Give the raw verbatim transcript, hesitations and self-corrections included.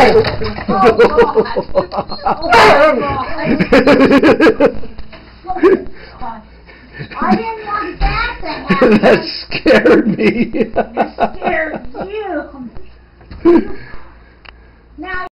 God. I didn't want that to happen. That scared me. It scared you. Now